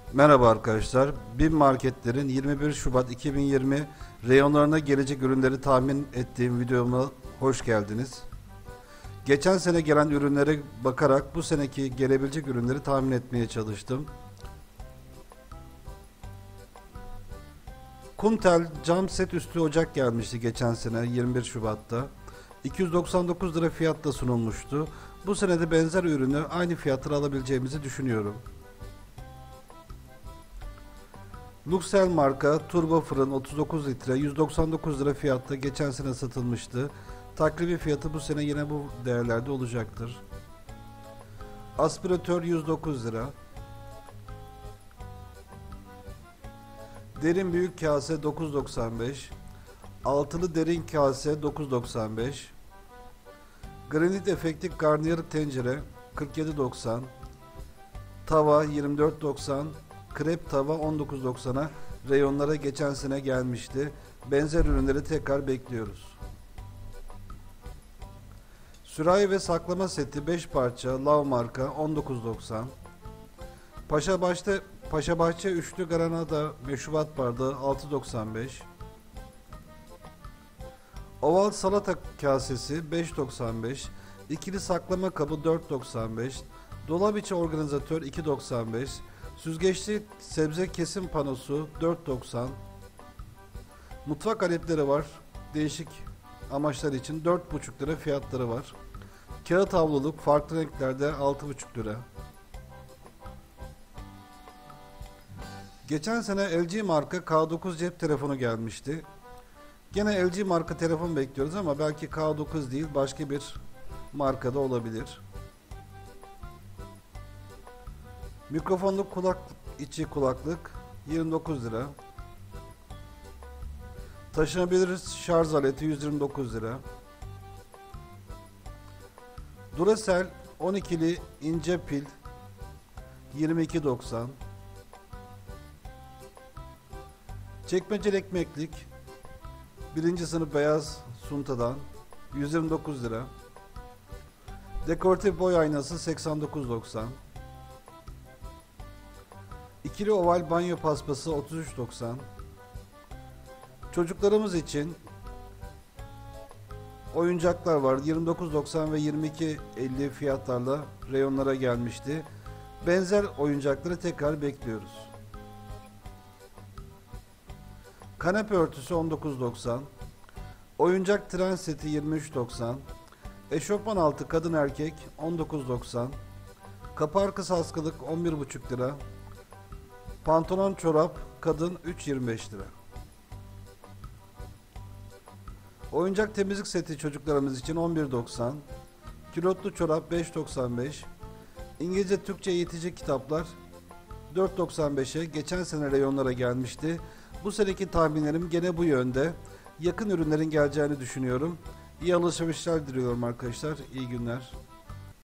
Merhaba arkadaşlar. BİM Marketler'in 21 Şubat 2020 reyonlarına gelecek ürünleri tahmin ettiğim videoma hoş geldiniz. Geçen sene gelen ürünlere bakarak bu seneki gelebilecek ürünleri tahmin etmeye çalıştım. Kuntel cam set üstü ocak gelmişti geçen sene 21 Şubat'ta. 299 lira fiyatla sunulmuştu. Bu sene de benzer ürünü aynı fiyatlara alabileceğimizi düşünüyorum. Luxel marka turbo fırın 39 litre 199 lira fiyatta geçen sene satılmıştı. Takribi fiyatı bu sene yine bu değerlerde olacaktır. Aspiratör 109 lira. Derin büyük kase 9.95. Altılı derin kase 9.95. Granit efekti karnıyarık tencere 47.90. Tava 24.90. Krep tava 19.90'a reyonlara geçen sene gelmişti. Benzer ürünleri tekrar bekliyoruz. Sürahi ve saklama seti 5 parça Lav marka 19.90. Paşabahçe üçlü granada meşrubat bardağı 6.95. Oval salata kasesi 5.95. İkili saklama kabı 4.95. Dolap içi organizatör 2.95. Süzgeçli sebze kesim panosu 4.90. Mutfak aletleri var. Değişik amaçlar için 4.5 lira fiyatları var. Kağıt havluluk farklı renklerde 6.5 lira. Geçen sene LG marka K9 cep telefonu gelmişti. Gene LG marka telefon bekliyoruz ama belki K9 değil başka bir markada olabilir. Mikrofonlu içi kulaklık 29 lira. Taşınabilir şarj aleti 129 lira. Duracell 12'li ince pil 22.90. Çekmeceli ekmeklik 1. sınıf beyaz suntadan 129 lira. Dekoratif boy aynası 89.90. İkili oval banyo paspası 33.90. Çocuklarımız için oyuncaklar var. 29.90 ve 22.50 fiyatlarla reyonlara gelmişti. Benzer oyuncakları tekrar bekliyoruz. Kanepe örtüsü 19.90. Oyuncak tren seti 23.90. Eşofman altı kadın erkek 19.90. Kapı arkası askılık 11.5 lira. Pantolon çorap kadın 3.25 lira. Oyuncak temizlik seti çocuklarımız için 11.90. Kilotlu çorap 5.95. İngilizce Türkçe eğitici kitaplar 4.95'e geçen sene reyonlara gelmişti. Bu seneki tahminlerim gene bu yönde. Yakın ürünlerin geleceğini düşünüyorum. İyi alışverişler diliyorum arkadaşlar. İyi günler.